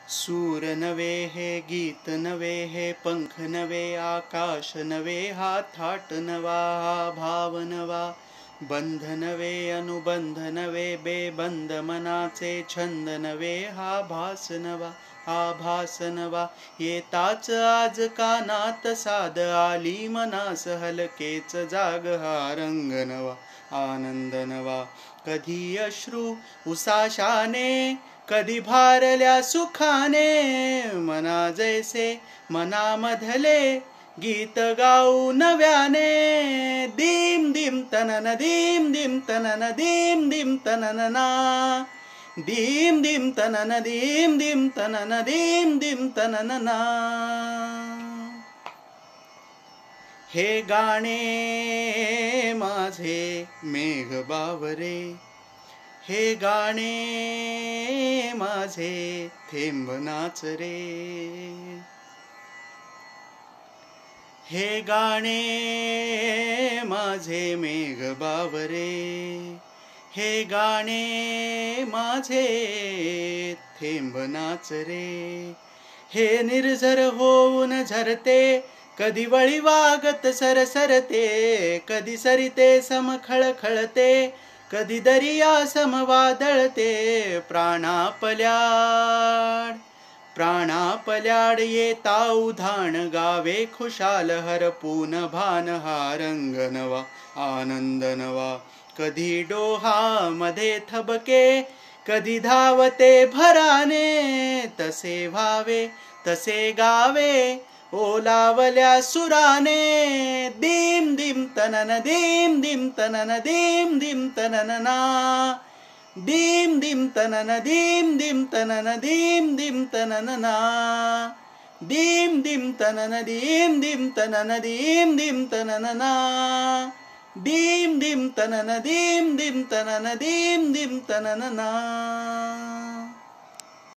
सूर नवे हे गीत नवे हे पंख नवे आकाश नवे हा थाट नवा हा भाव नवा बंध नवे अनुबंध नवे बेबंद मनाचे छंद नवे हा भास नवा हा भास नवा येताच आज कानात साद आली मनास हलकेच जाग हा रंग नवा आनंद नवा कधी अश्रू उसाशाने कधी भारल्या सुखाने मना जैसे मनामधले गीत गाऊ नव्याने दीम दीम तनन दीम दीम तनन दीम दीम तननना दीम दीम तनन दीम दीम तनन दीम दीम तननना। हे गाणे माझे मेघ बावरे हे गाणे माझे थेंब नाच रे हे गाणे माझे मेघ बावरे हे गाणे माझे थेंब नाच रे हे निर्झर होऊन झरते कधी वळी वागत सरसरते कधी सरिते सम खळखळते कधी दरिया सम वादळते प्राणापल्याड येता उधाण गावे खुशाल हरपून भान हा रंग नवा आनंद नवा कधी डोहा मध्ये थबके कधी धावते भराने तसे व्हावे तसे गावे ओलावल्या सुराने दीम दीम तनन दीम दीम तनन दीम दीम तननना दीम दीम तनन दीम दीम तनन दीम दीम तननना दीम दीम तनन दीम दीम तनन दीम दीम तननना दीम दीम तनन दीम दीम तनन दीम दीम तननना।